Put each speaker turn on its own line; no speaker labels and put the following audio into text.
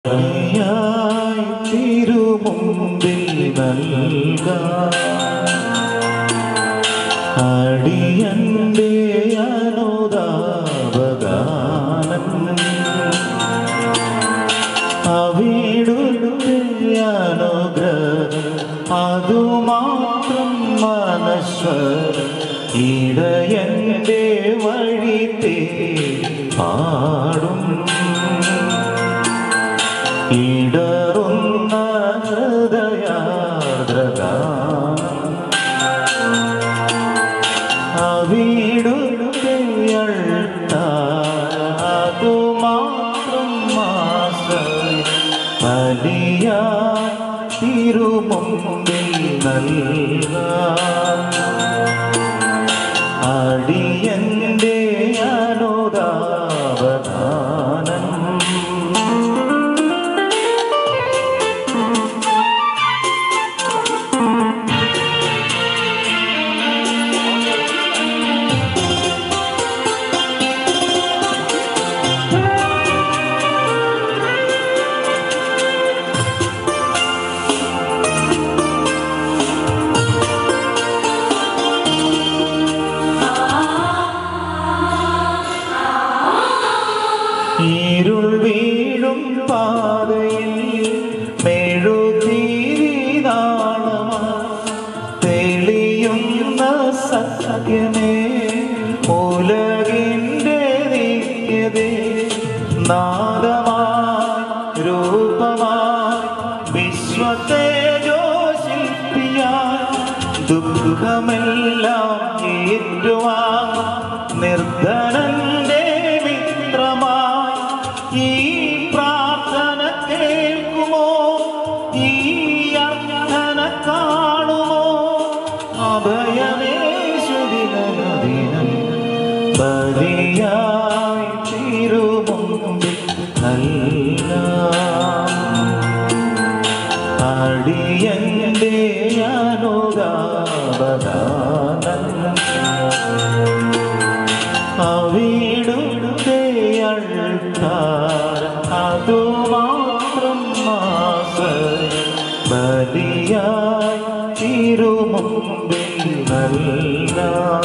തിരുമുമ്പിൽ നൽകാം അടിയന്റെ അനുതാപഗാനം അവിടുത്തെ അനുഗ്രഹം അതുമാത്രം മനസ്വരം ഇടയന്റെ വഴി പാടും ഇടറുന്ന ഹൃദയാർദ്രഗാനം അവിടുത്തെ അതുമാത്രം ആശ്രയം ബലിയായി തിരുമുമ്പിൽ നൽകാം അടിയന്റെ അനുതാപഗാനം ഇരുൾ വീഴും പാതയിൽ മെഴുതിരിനാളമായി തെളിയുന്ന സത്യമേ ഉലകിൻ്റെ നിത്യതേ നാദമായി രൂപമായി വിശ്വതേജോശില്പിയായി ദുഃഖമെല്ലാം ഏറ്റുവാങ്ങും നിർധനന്റെ മിത്രമായി ഈ പ്രാർത്ഥന കേൾക്കുമോ ഈ അർത്ഥന കാണുമോ അഭയമേശുദിനം ബലിയായി തിരുമുമ്പിൽ നൽകാം അടിയന്റെ അനുതാപഗാനം അവിടുത്തെ അതുമാത്രം ആശ്രയം ബലിയായി തിരുമുമ്പിൽ നൽകാം